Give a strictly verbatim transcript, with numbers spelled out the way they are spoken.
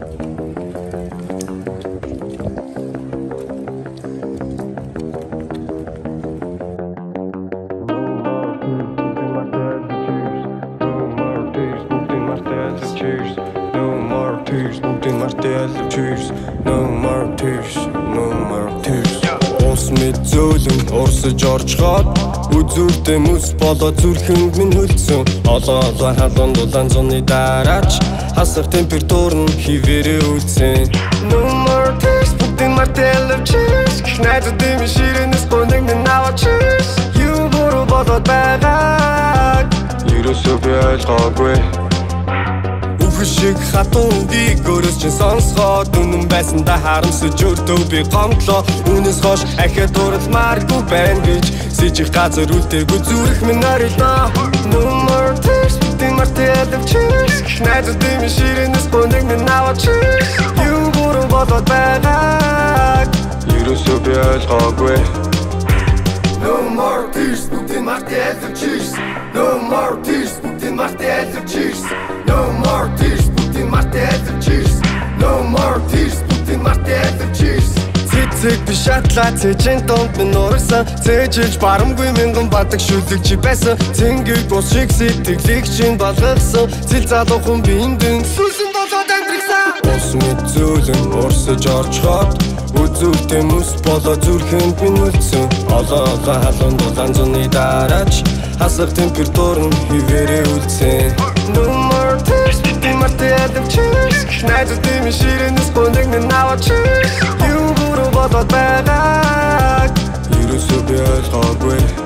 Орсож орчхоод үзүүртэй мэс болоо зүрхэнд минь хөлдсөн олон олон халуун дулаан зуны дараач хасах температур нь хിവэрээ үлдсэн No more tears бүгдийн martel of cheers найзуудын минь ширээнээс гоныг минь аваад cheers You буруу болоод байгаа ерөөсөө би ойлгоогүй Шиг хатун би гөрөс чин сонсгоод үнэн байсандаа харамсаж өртөө би гомдлоо Үнээс хойш ахиад дурлмааргүй байна гэж Сэжих газар үлдээгүй зүрх минь орилоо No more tears бүгдийн martel of cheers найзуудын минь ширээнээс гоныг минь аваад cheers You буруу болоод байгаа ерөөсөө би ойлгоогүй No more tears бүгдийн martel of cheers No more tears бүгдийн martel of cheers No more tears бүгдийн martel of cheers No more tears бүгдийн martel of cheers Цэцэг би шатлаа цэжин донд минь урагсан Цэжиж барамгүй мянган бадаг шүлэг чи байсан Цэнгэг бос шиг сэтгэлийг чинь болгосон Цэл залуухан биендэн сүлсэн болоод амьдрахсан Ус мэд зөөлөн урсаж орчхоод Үзүүртэй мэс болоо зүрхэнд минь үлдсэн Олон олон халуун дулаан зуны дараач хасах температур нь хിവэрээ үлдсэн No more tears бүгдийн martel of cheers найзуудын минь ширээнээс гоныг минь аваад cheers You буруу болоод байгаа ерөөсөө би ойлгоогүй